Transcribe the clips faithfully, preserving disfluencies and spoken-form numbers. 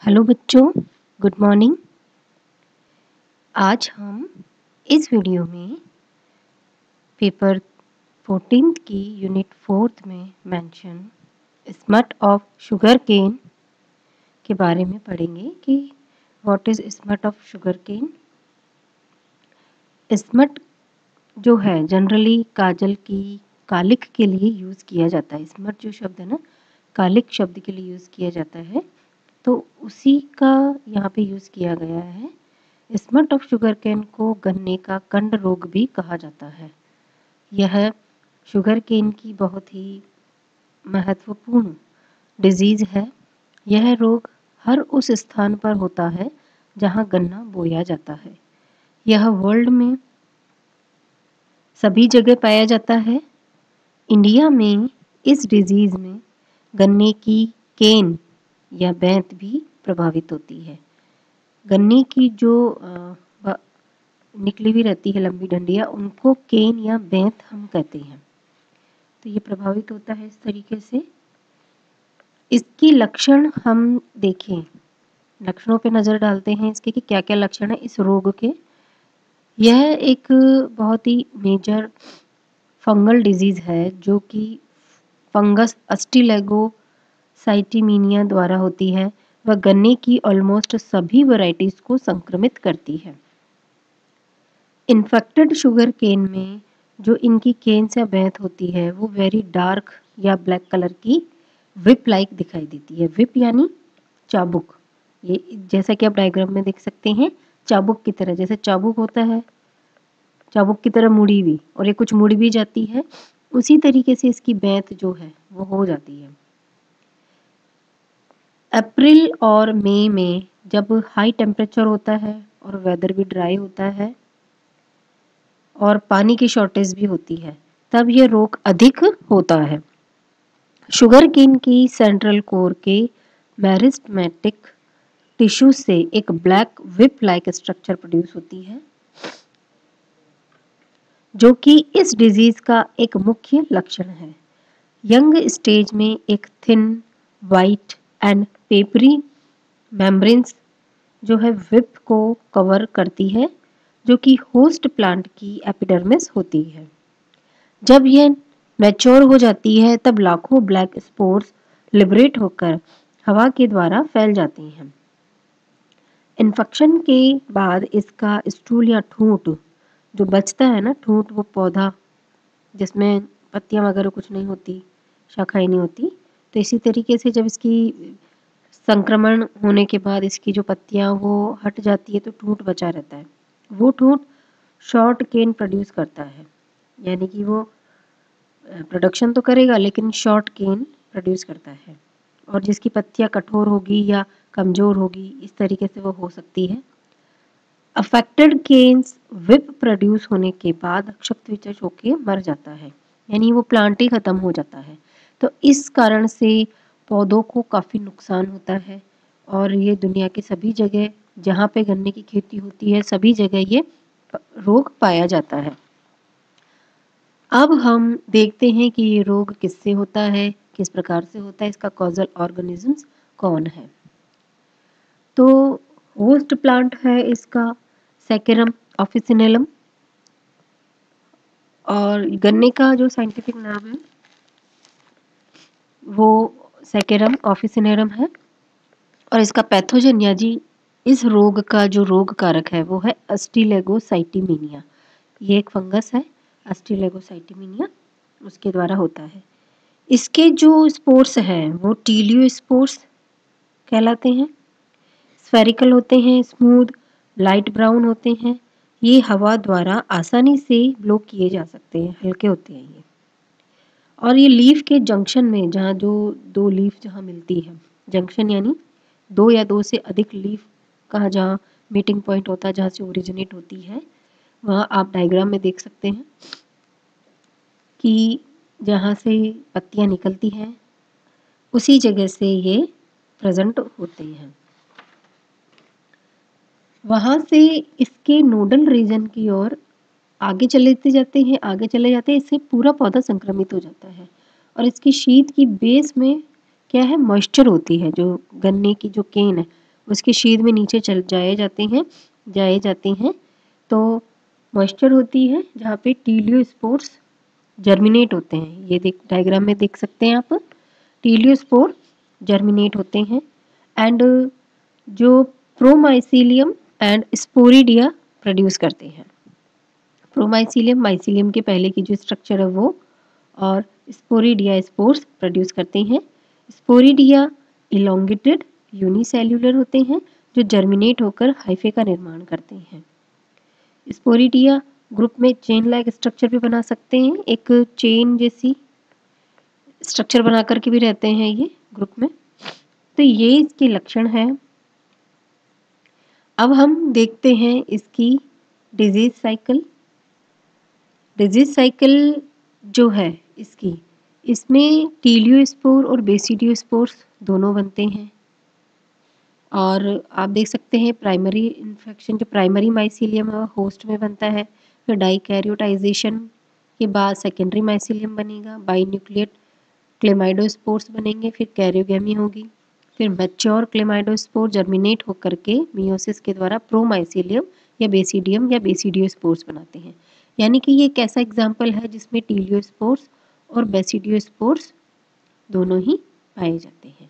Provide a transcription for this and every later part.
Hello बच्चों, good morning. आज हम इस वीडियो में पेपर फोर्टीन की यूनिट फोर्थ में mention smut of sugarcane के बारे में पढ़ेंगे कि what is smut of sugarcane. Smut जो है जनरली काजल की कालिक के लिए यूज़ किया जाता है। स्मट जो शब्द है ना, कालिक शब्द के लिए यूज़ किया जाता है, तो उसी का यहाँ पे यूज़ किया गया है। स्मट ऑफ शुगर केन को गन्ने का कंड रोग भी कहा जाता है। यह शुगर केन की बहुत ही महत्वपूर्ण डिजीज़ है। यह रोग हर उस स्थान पर होता है जहाँ गन्ना बोया जाता है। यह वर्ल्ड में सभी जगह पाया जाता है। इंडिया में इस डिजीज़ में गन्ने की केन या बैंत भी प्रभावित होती है। गन्ने की जो निकली हुई रहती है लंबी डंडियाँ, उनको केन या बैंत हम कहते हैं। तो ये प्रभावित होता है इस तरीके से। इसकी लक्षण हम देखें, लक्षणों पे नज़र डालते हैं इसके कि क्या क्या लक्षण है इस रोग के। यह एक बहुत ही मेजर फंगल डिजीज़ है जो कि फंगस अस्टिलेगोसाइटिमीनिया द्वारा होती है। वह गन्ने की ऑलमोस्ट सभी वैरायटीज़ को संक्रमित करती है। इन्फेक्टेड शुगर केन में जो इनकी केन से बैंत होती है वो वेरी डार्क या ब्लैक कलर की विप लाइक दिखाई देती है। विप यानी चाबुक। ये जैसा कि आप डायग्राम में देख सकते हैं, चाबुक की तरह, जैसे चाबुक होता है चाबुक की तरह मुड़ी हुई, और ये कुछ मुड़ भी जाती है, उसी तरीके से इसकी बैंत जो है वो हो जाती है। अप्रैल और मई में जब हाई टेम्परेचर होता है और वेदर भी ड्राई होता है और पानी की शॉर्टेज भी होती है, तब यह रोग अधिक होता है। शुगर केन की सेंट्रल कोर के मेरिस्टेमेटिक टिश्यू से एक black whip like structure produce होती है, जो कि इस डिजीज का एक मुख्य लक्षण है। यंग स्टेज में एक thin white and papery membranes जो है विप को कवर करती है, जो कि होस्ट प्लांट की एपिडर्मिस होती है। जब यह मैच्योर हो जाती है तब लाखों ब्लैक स्पोर्स लिबरेट होकर हवा के द्वारा फैल जाती हैं। इन्फेक्शन के बाद इसका स्टूल या ठूंठ जो बचता है ना, ठूंठ वो पौधा जिसमें पत्तियां वगैरह कुछ नहीं होती, शाखाएं नहीं होती, तो इसी तरीके से जब इसकी संक्रमण होने के बाद इसकी जो पत्तियां वो हट जाती है तो ठूंठ बचा रहता है। वो ठूंठ शॉर्ट केन प्रोड्यूस करता है, यानी कि वो प्रोडक्शन तो करेगा लेकिन शॉर्ट केन प्रोड्यूस करता है, और जिसकी पत्तियां कठोर होगी या कमज़ोर होगी, इस तरीके से वो हो सकती है। अफेक्टेड केन्स विप प्रोड्यूस होने के बाद क्षत विचलित होकर मर जाता है, यानी वो प्लांट ही ख़त्म हो जाता है। तो इस कारण से पौधों को काफ़ी नुकसान होता है, और ये दुनिया के सभी जगह जहाँ पे गन्ने की खेती होती है सभी जगह ये रोग पाया जाता है। अब हम देखते हैं कि ये रोग किससे होता है, किस प्रकार से होता है, इसका कॉजल ऑर्गेनिजम्स कौन है। तो होस्ट प्लांट है इसका सैकेरम ऑफिसिनेलम, और गन्ने का जो साइंटिफिक नाम है वो सैकेरम ऑफिसिनेरम है, और इसका पैथोजन या जी इस रोग का जो रोग कारक है वो है अस्टिलेगोसाइटिमीनिया। ये एक फंगस है अस्टिलेगोसाइटिमीनिया, उसके द्वारा होता है। इसके जो स्पोर्स हैं वो टीलियो स्पोर्स कहलाते हैं। स्फेरिकल होते हैं, स्मूथ लाइट ब्राउन होते हैं। ये हवा द्वारा आसानी से ब्लो किए जा सकते हैं, हल्के होते हैं ये। और ये लीफ के जंक्शन में, जहाँ जो दो लीफ जहाँ मिलती है, जंक्शन यानी दो या दो से अधिक लीफ का जहाँ मीटिंग पॉइंट होता है, जहाँ से ओरिजिनेट होती है, वहाँ आप डायग्राम में देख सकते हैं कि जहाँ से पत्तियाँ निकलती हैं उसी जगह से ये प्रेजेंट होते हैं। वहाँ से इसके नोडल रीजन की ओर आगे चले जाते हैं आगे चले जाते हैं इससे पूरा पौधा संक्रमित हो जाता है। और इसकी शीत की बेस में क्या है, मॉइस्चर होती है। जो गन्ने की जो केन है उसकी शीद में नीचे चल जाए जाते हैं जाए जाते हैं तो मॉइस्चर होती है जहाँ पे टीलियोस्पोर्स जर्मिनेट होते हैं। ये देख डायग्राम में देख सकते हैं आप, टीलियोस्पोर जर्मिनेट होते हैं एंड जो प्रोमाइसीलियम एंड स्पोरिडिया प्रोड्यूस करते हैं। प्रोमाइसीलियम माइसीलियम के पहले की जो स्ट्रक्चर है वो, और स्पोरिडिया स्पोर्स प्रोड्यूस करते हैं। स्पोरिडिया इलोंगेटेड यूनिसेल्युलर होते हैं जो जर्मिनेट होकर हाइफे का निर्माण करते हैं। स्पोरिडिया ग्रुप में चेन लाइक स्ट्रक्चर भी बना सकते हैं, एक चेन जैसी स्ट्रक्चर बना करके भी रहते हैं ये ग्रुप में। तो ये इसके लक्षण है। अब हम देखते हैं इसकी डिजीज साइकिल। डिजीज साइकिल जो है इसकी, इसमें टीलियोस्पोर और बेसिडियोस्पोर्स दोनों बनते हैं। और आप देख सकते हैं प्राइमरी इन्फेक्शन जो प्राइमरी माइसीलियम है होस्ट में बनता है, फिर डाइकैरियोटाइजेशन के बाद सेकेंडरी माइसीलियम बनेगा, बाइन्यूक्लिएट क्लेमाइडोस्पोर्स बनेंगे, फिर कैरियोगेमी होगी, फिर मैच्योर क्लेमाइडोस्पोर जर्मिनेट होकर के मियोसिस के द्वारा प्रोमाइसीलियम या बेसिडियम या बेसिडियोस्पोर्स बनाते हैं। यानी कि ये एक ऐसा एग्जाम्पल है जिसमें टीलियोस्पोर्स और बेसिडियोस्पोर्स दोनों ही पाए जाते हैं।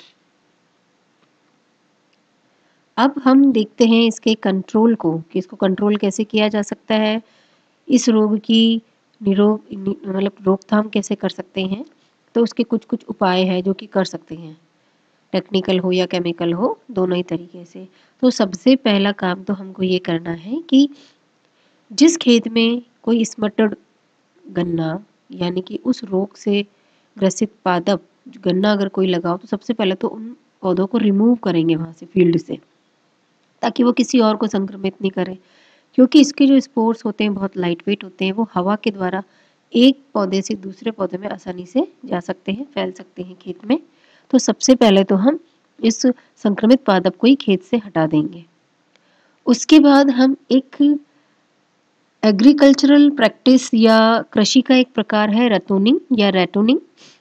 अब हम देखते हैं इसके कंट्रोल को कि इसको कंट्रोल कैसे किया जा सकता है, इस रोग की निरोग मतलब रोकथाम कैसे कर सकते हैं। तो उसके कुछ कुछ उपाय हैं जो कि कर सकते हैं, टेक्निकल हो या केमिकल हो, दोनों ही तरीके से। तो सबसे पहला काम तो हमको ये करना है कि जिस खेत में कोई स्मटर्ड गन्ना यानी कि उस रोग से ग्रसित पादप गन्ना अगर कोई लगाओ तो सबसे पहले तो उन पौधों को रिमूव करेंगे वहाँ से फील्ड से, ताकि वो किसी और को संक्रमित नहीं करे। क्योंकि इसके जो स्पोर्स होते हैं बहुत लाइट वेट होते हैं, वो हवा के द्वारा एक पौधे से दूसरे पौधे में आसानी से जा सकते हैं, फैल सकते हैं खेत में। तो सबसे पहले तो हम इस संक्रमित पादप को ही खेत से हटा देंगे। उसके बाद हम एक एग्रीकल्चरल प्रैक्टिस या कृषि का एक प्रकार है रतोनिंग या रेटोनिंग,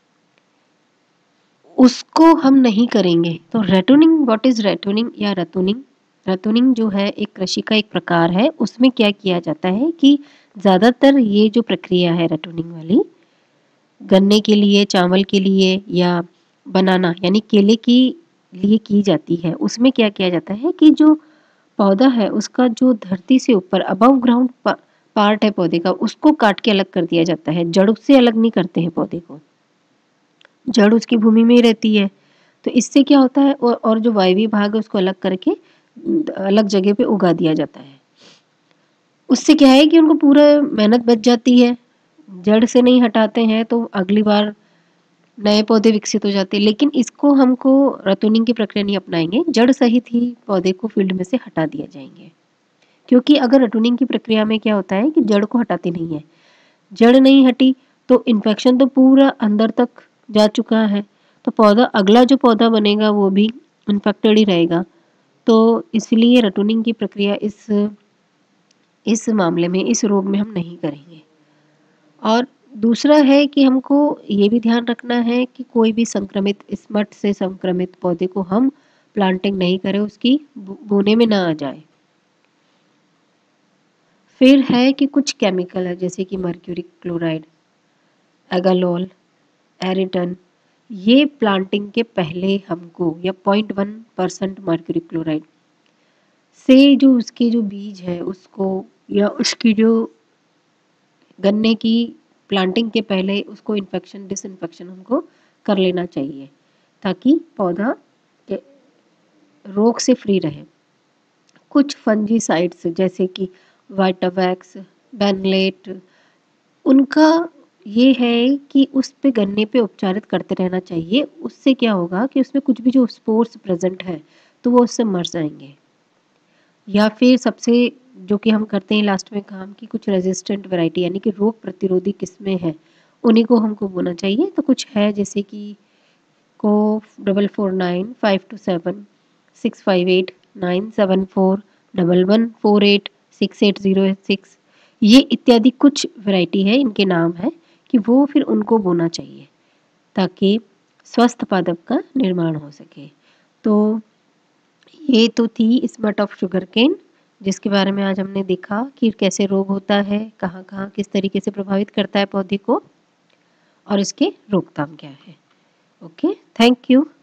उसको हम नहीं करेंगे। तो रेटोनिंग, व्हाट इज रेटोनिंग या रतोनिंग? रतोनिंग जो है एक कृषि का एक प्रकार है, उसमें क्या किया जाता है कि ज़्यादातर ये जो प्रक्रिया है रटोनिंग वाली, गन्ने के लिए, चावल के लिए या बनाना यानी केले के लिए की जाती है। उसमें क्या किया जाता है कि जो पौधा है उसका जो धरती से ऊपर अबव ग्राउंड पार्ट है पौधे का, उसको काट के अलग कर दिया जाता है। जड़ उससे अलग नहीं करते हैं पौधे को, जड़ उसकी भूमि में ही रहती है। तो इससे क्या होता है, और, और जो वायवीय भाग है उसको अलग करके अलग जगह पे उगा दिया जाता है। उससे क्या है कि उनको पूरा मेहनत बच जाती है। जड़ से नहीं हटाते हैं तो अगली बार नए पौधे विकसित हो जाते हैं। लेकिन इसको हमको रतोनिंग की प्रक्रिया नहीं अपनाएंगे, जड़ सहित ही पौधे को फील्ड में से हटा दिया जाएंगे। क्योंकि अगर रटोनिंग की प्रक्रिया में क्या होता है कि जड़ को हटाते नहीं है, जड़ नहीं हटी तो इन्फेक्शन तो पूरा अंदर तक जा चुका है, तो पौधा अगला जो पौधा बनेगा वो भी इन्फेक्टेड ही रहेगा। तो इसलिए रटोनिंग की प्रक्रिया इस इस मामले में, इस रोग में हम नहीं करेंगे। और दूसरा है कि हमको ये भी ध्यान रखना है कि कोई भी संक्रमित स्मट से संक्रमित पौधे को हम प्लांटिंग नहीं करें, उसकी बोने में ना आ जाए। फिर है कि कुछ केमिकल है जैसे कि मर्क्यूरी क्लोराइड, एगालोल, एरिटन, ये प्लांटिंग के पहले हमको, या point one percent mercury chloride से जो उसके जो बीज है उसको, या उसकी जो गन्ने की प्लांटिंग के पहले उसको इन्फेक्शन डिसइंफेक्शन हमको कर लेना चाहिए, ताकि पौधा रोग से फ्री रहे। कुछ फंजीसाइड्स जैसे कि वाइटावैक्स, बेनलेट, उनका ये है कि उस पे गन्ने पे उपचारित करते रहना चाहिए। उससे क्या होगा कि उसमें कुछ भी जो स्पोर्स प्रेजेंट है तो वो उससे मर जाएंगे। या फिर सबसे जो कि हम करते हैं लास्ट में काम की, कुछ रेजिस्टेंट वैरायटी यानी कि रोग प्रतिरोधी किस्में हैं, उन्हीं को हमको बोना चाहिए। तो कुछ है जैसे कि को double four nine five two seven six five eight nine seven four double one four eight six eight zero six, ये इत्यादि कुछ वैरायटी है, इनके नाम है कि वो फिर उनको बोना चाहिए ताकि स्वस्थ पादप का निर्माण हो सके। तो ये तो थी स्मट ऑफ शुगर केन, जिसके बारे में आज हमने देखा कि कैसे रोग होता है, कहाँ-कहाँ किस तरीके से प्रभावित करता है पौधे को और इसके रोकथाम क्या है। Okay, thank you.